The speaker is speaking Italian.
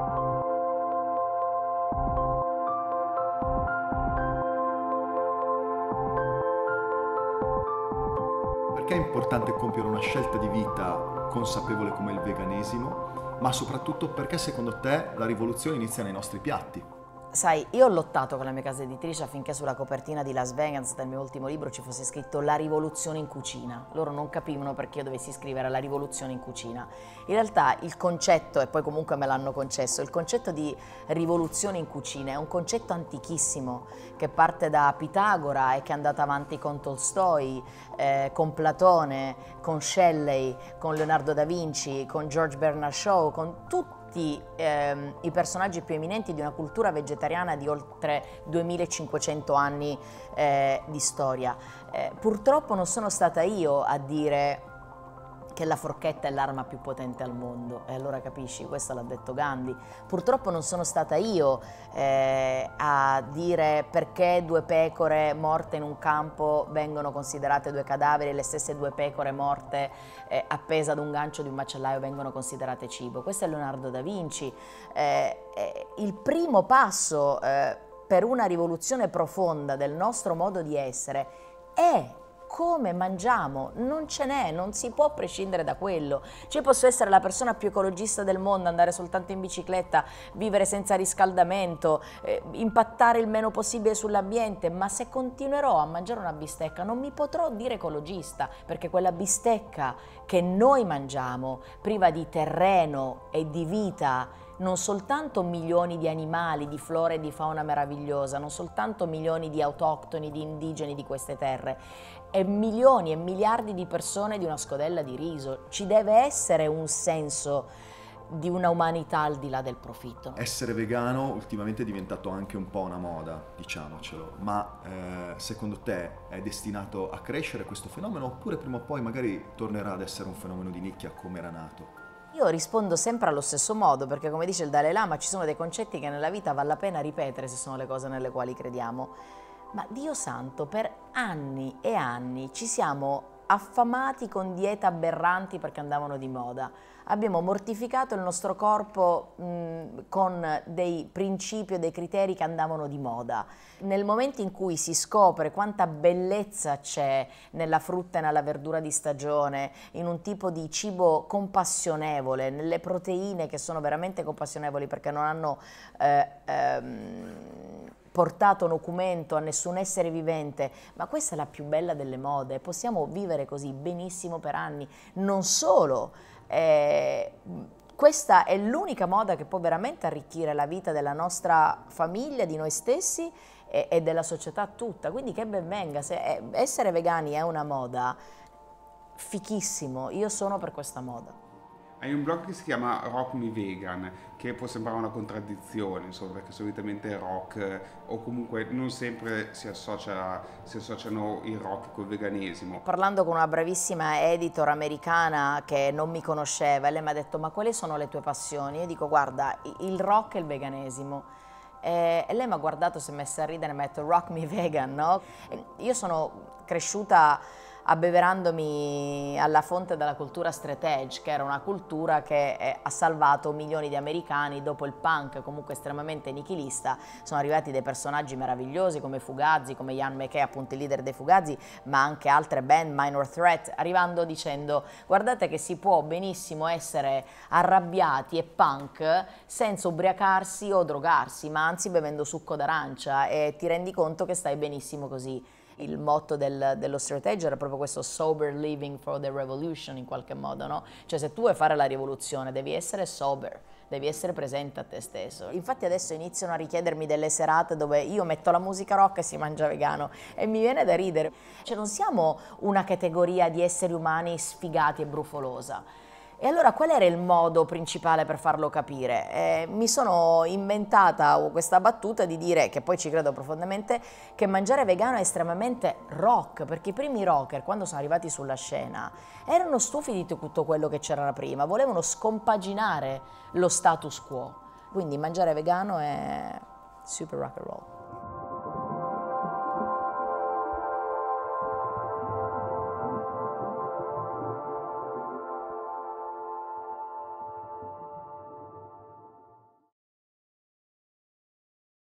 Perché è importante compiere una scelta di vita consapevole come il veganesimo, ma soprattutto perché secondo te la rivoluzione inizia nei nostri piatti? Sai, io ho lottato con la mia casa editrice affinché sulla copertina di Las Vegas del mio ultimo libro ci fosse scritto la rivoluzione in cucina. Loro non capivano perché io dovessi scrivere la rivoluzione in cucina. In realtà il concetto, e poi comunque me l'hanno concesso, il concetto di rivoluzione in cucina è un concetto antichissimo che parte da Pitagora e che è andato avanti con Tolstoi, con Platone, con Shelley, con Leonardo da Vinci, con George Bernard Shaw, con tutti i personaggi più eminenti di una cultura vegetariana di oltre 2500 anni di storia. Purtroppo non sono stata io a dire che la forchetta è l'arma più potente al mondo, e allora capisci, questo l'ha detto Gandhi. Purtroppo non sono stata io a dire perché due pecore morte in un campo vengono considerate due cadaveri e le stesse due pecore morte appese ad un gancio di un macellaio vengono considerate cibo. Questo è Leonardo da Vinci. Il primo passo per una rivoluzione profonda del nostro modo di essere è come mangiamo, non ce n'è, non si può prescindere da quello. Ci posso essere la persona più ecologista del mondo, andare soltanto in bicicletta, vivere senza riscaldamento, impattare il meno possibile sull'ambiente, ma se continuerò a mangiare una bistecca non mi potrò dire ecologista, perché quella bistecca che noi mangiamo, priva di terreno e di vita, non soltanto milioni di animali, di flora e di fauna meravigliosa, non soltanto milioni di autoctoni, di indigeni di queste terre, e milioni e miliardi di persone di una scodella di riso. Ci deve essere un senso di una umanità al di là del profitto. Essere vegano ultimamente è diventato anche un po' una moda, diciamocelo, ma secondo te è destinato a crescere questo fenomeno oppure prima o poi magari tornerà ad essere un fenomeno di nicchia come era nato? Io rispondo sempre allo stesso modo, perché come dice il Dalai Lama ci sono dei concetti che nella vita vale la pena ripetere se sono le cose nelle quali crediamo. Ma Dio santo, per anni e anni ci siamo affamati con diete aberranti perché andavano di moda. Abbiamo mortificato il nostro corpo con dei principi o dei criteri che andavano di moda. Nel momento in cui si scopre quanta bellezza c'è nella frutta e nella verdura di stagione, in un tipo di cibo compassionevole, nelle proteine che sono veramente compassionevoli perché non hanno portato nocumento a nessun essere vivente, ma questa è la più bella delle mode, possiamo vivere così benissimo per anni. Non solo, questa è l'unica moda che può veramente arricchire la vita della nostra famiglia, di noi stessi e della società tutta, quindi che ben venga. Se essere vegani è una moda, fichissimo, io sono per questa moda. Hai un blog che si chiama Rock Me Vegan, che può sembrare una contraddizione, insomma, perché solitamente rock o comunque non sempre si associano il rock col veganesimo. Parlando con una bravissima editor americana che non mi conosceva, lei mi ha detto: ma quali sono le tue passioni? Io dico: guarda, il rock e il veganesimo. E lei mi ha guardato, si è messa a ridere e mi ha detto: Rock Me Vegan, no? Io sono cresciuta abbeverandomi alla fonte della cultura straight edge, che era una cultura che ha salvato milioni di americani dopo il punk, comunque estremamente nichilista. Sono arrivati dei personaggi meravigliosi come Fugazi, come Ian McKay, appunto il leader dei Fugazi, ma anche altre band, Minor Threat, arrivando dicendo: guardate che si può benissimo essere arrabbiati e punk senza ubriacarsi o drogarsi, ma anzi bevendo succo d'arancia, e ti rendi conto che stai benissimo così. Il motto dello straight edge era proprio questo: sober living for the revolution, in qualche modo, no? Cioè, se tu vuoi fare la rivoluzione devi essere sober, devi essere presente a te stesso. Infatti adesso iniziano a richiedermi delle serate dove io metto la musica rock e si mangia vegano, e mi viene da ridere. Cioè, non siamo una categoria di esseri umani sfigati e brufolosa. E allora qual era il modo principale per farlo capire? Mi sono inventata questa battuta di dire, che poi ci credo profondamente, che mangiare vegano è estremamente rock, perché i primi rocker, quando sono arrivati sulla scena, erano stufi di tutto quello che c'era prima, volevano scompaginare lo status quo. Quindi mangiare vegano è super rock and roll.